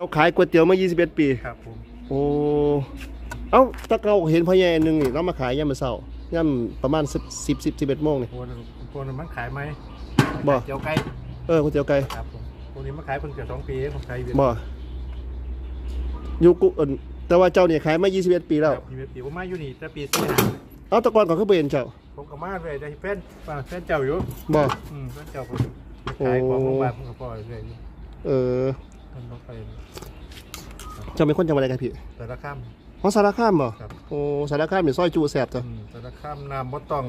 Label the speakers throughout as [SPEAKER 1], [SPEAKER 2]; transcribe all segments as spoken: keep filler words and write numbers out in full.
[SPEAKER 1] เขาขายก๋วยเตี๋ยวมายี่สิบเอ็ดปี
[SPEAKER 2] ครับผม
[SPEAKER 1] โอ้เอ้าตะเกาเห็นพ่อใหญ่หนึ่งนี่เรามาขายย่ำมื้อเช้าย่ำประมาณสิบสิบสิบสิบเอ็ดโมงนี่
[SPEAKER 2] โคนโคนมันขายไหม
[SPEAKER 1] บ่
[SPEAKER 2] เจียวไก่
[SPEAKER 1] เออก๋วยเตี๋ยวไก่
[SPEAKER 2] ครับผมพวกนี้มาขายเพิ่งเกือบสองปีเองผมขาย
[SPEAKER 1] บ่อยู่กุ่นแต่ว่าเจ้าเนี่ยขายมายี่สิบเอ็ดปีแล้ว
[SPEAKER 2] ยี่สิบเอ็ดปีผมมาอยู่นี่แต่ปีสี่ห้า
[SPEAKER 1] เอาตะกอนก่อนเขาเปลี่ยนเจ้า
[SPEAKER 2] ผมก็มาเลยได้แฟนแฟนเจ้าอยู่
[SPEAKER 1] บ่
[SPEAKER 2] อืมแฟนเจ้าผมขายของโรงพยาบาลผมก็ปล่อยเลย
[SPEAKER 1] เออ
[SPEAKER 2] มันต้องไป
[SPEAKER 1] เจ้าเป็นคนจังหวัดอะไรกันพี่
[SPEAKER 2] สารคาม
[SPEAKER 1] ของสารคามบ่โอ้สารคามเนี่ยซอยจูแสบจ้ะ
[SPEAKER 2] สารคามน้ำมดต้อง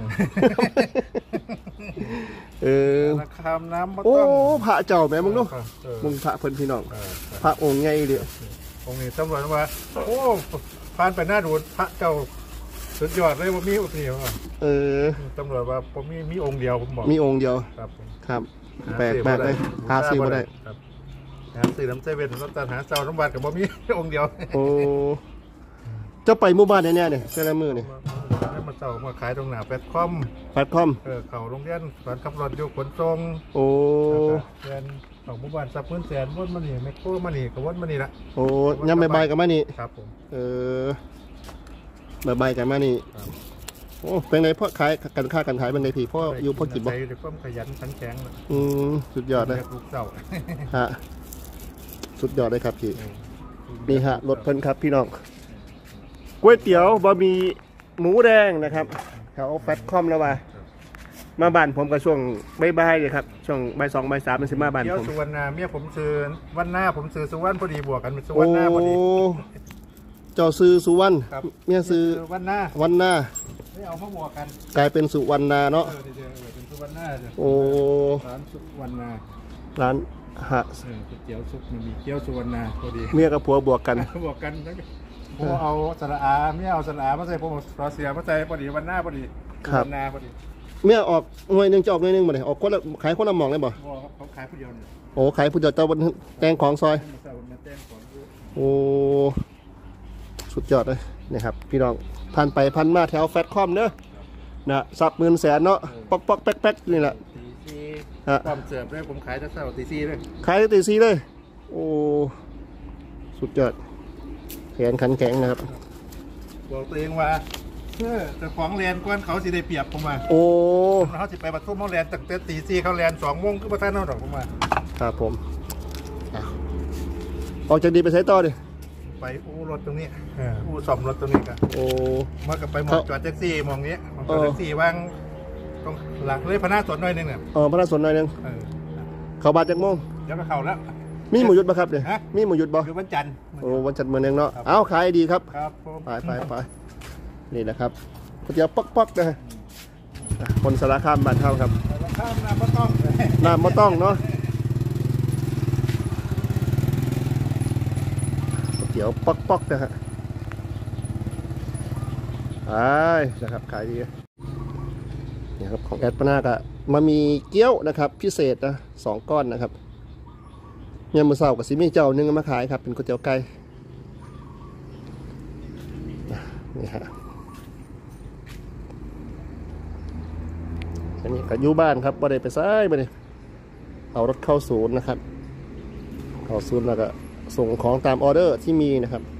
[SPEAKER 1] เออ
[SPEAKER 2] สารคามน้ำมด
[SPEAKER 1] ต้อง
[SPEAKER 2] โ
[SPEAKER 1] อ้พระเจ้าแม่มึงดูมึงพระเพิ่นพี่น้องพระองค์ใหญ่เดียว
[SPEAKER 2] องค์นี้ตำรวจว่าโอ้ผ่านไปหน้าดูพระเจ้าสุดยอดเลยว่ามีองค์เดียว
[SPEAKER 1] เออ
[SPEAKER 2] ตำรวจว่าผมมีมีองค์เดียวผมบอก
[SPEAKER 1] มีองค์เดียว
[SPEAKER 2] ครับ
[SPEAKER 1] ครับแปลกแปลกเลยหาซื้อมาได้
[SPEAKER 2] หาซื้อน้ำเซเว่นน้ำตาลหาเจ้าน้ำบาดกับบ่มีองค์เดียว
[SPEAKER 1] โอ้จะไปหมู่บ้านแน่ๆเนี่ยแต่ละมือเนี่ย
[SPEAKER 2] มาเจ้ามาขายตรงหน้าแพลตคอม
[SPEAKER 1] แพลตคอม
[SPEAKER 2] เออเขาโรงเรียนสอนขับรถยกขนส่ง
[SPEAKER 1] โอ้
[SPEAKER 2] แสนของหมู่บ้านสับพื้นแสนวนมานี่แมคโครมานี่กับวนมานี่ละ
[SPEAKER 1] โอ้ยำใบใบกับมานี่
[SPEAKER 2] ครับผม
[SPEAKER 1] เออใบใบกับมานี่โอ้เป็นไงพ่อขายกันค่ากันขายเป็นไงพี่พ่ออยู่พ่อกินบ่
[SPEAKER 2] ใช้ด้วยความขยันขันแข็ง
[SPEAKER 1] อืมสุดยอดเลย
[SPEAKER 2] ลูกเจ้า
[SPEAKER 1] ฮะสุดยอดเลยครับพี่นี่ฮะรถเพิ่นครับพี่น้องก๋วยเตี๋ยวบะหมี่หมูแดงนะครับเขาแฟตคอมแล้วว่ามาบ้านผมกับช่วงบ่ายๆเลยครับช่วงบ่ายสองบ่ายสามมันสิมาบ้านผม
[SPEAKER 2] เที่ยวสุวรรณาเมียผมซื้อวันหน้าผมซื้อสุวรรณพอดีบวกกันเป็นสุวรรณาพอดี
[SPEAKER 1] เจ้าซื้อสุวรรณเมียซื้อ
[SPEAKER 2] วันหน้า
[SPEAKER 1] วันหน้า
[SPEAKER 2] ไม่เอามาบวกกัน
[SPEAKER 1] กลายเป็นสุวรรณาเนาะ
[SPEAKER 2] เป็นสุวรรณา
[SPEAKER 1] โอ้
[SPEAKER 2] ร้านสุวรรณา
[SPEAKER 1] ร้านฮะ
[SPEAKER 2] เกี๊ยวซุปมันมีเกี๊ยวสุวรรณาพอดี
[SPEAKER 1] เมียกับผัวบวกกัน
[SPEAKER 2] บวกกันผมเอาสระอาเมียเอาสระอามาใส่ผมรอเสียมาใส่พอดีวันหน้าพอดีวันหน้าพอดี
[SPEAKER 1] เมียออกหน่วยหนึ่งจะออกหน่วยหนึ่งบ่เนี่ยออกคนละขายคนละหม่องเลยบ่
[SPEAKER 2] เขาขายผู้เดียว
[SPEAKER 1] โอ้ขายผู้เดียวเจ้าบนแตงของซอยโอ้สุดยอดเลยนี่ครับพี่น้องพันไปพันมาแถวแฟตคอมเนอะนะสับหมื่นแสนเนาะป๊อกป๊อกแป๊กแป๊กนี่แหละ
[SPEAKER 2] ฮะความเสิร์ฟเลยผมขายตั้งแต่ตีซีเลย
[SPEAKER 1] ขายตั้งตีซีเลยโอ้สุดยอดแขนขันแข็งนะครับ
[SPEAKER 2] บอกตัวเองว่าเพื่อจะของแลนกวนเขาสิได้เปรียบผมมา
[SPEAKER 1] โอ้
[SPEAKER 2] เขาสิไปประตูเขาแลนตั้งแต่ตีซีเขาแลนสองโมงก็ประทานเอาดอกผมมา
[SPEAKER 1] ครับผมออกจากดีไปใช้ต่อดิ
[SPEAKER 2] ไปอู้รถตรงนี้อู้ซ่อมรถตรงนี้กัน
[SPEAKER 1] โอ้
[SPEAKER 2] มากับไปมองจอดแท็กซี่มองนี้มองจอดแท็กซี่ว่างตรงหลักเลยพนักสนหน่อยนึงเนี่ย
[SPEAKER 1] เออพนักสนหน่อยนึงเขาบาดจากโมง
[SPEAKER 2] เดี๋ยวก็เข้าแล้ว
[SPEAKER 1] มีหมูยุดบ่ครับเนี่ยมีหมูยุดบ่
[SPEAKER 2] คือวันจันทร์
[SPEAKER 1] โอ้วันจันทร์เมืองนึงเนาะเอาขายดีครับ
[SPEAKER 2] ครับ
[SPEAKER 1] ไปไปไปนี่นะครับก๋วยเตี๋ยวป๊อกป๊อกนะคนสารคามบ้านเท่าครับ
[SPEAKER 2] สารคามน้ำมะต้อง
[SPEAKER 1] น้ำมะต้องเนาะก๋วยเตี๋ยวป๊อกป๊อกนะฮะไปนะครับขายดีนี่ครับของแอดปนากะมามีเกี๊ยวนะครับพิเศษนะสองก้อนนะครับยำมือเสากับซิมี่เจ้านึงมาขายครับเป็นก๋วยเตี๋ยวไก่นี่ฮะอันนี้ก็อยู่บ้านครับบ่ได้ไปซ้ายบ่ได้เอารถเข้าศูนย์นะครับเข้าศูนย์แล้วก็ส่งของตามออเดอร์ที่มีนะครับ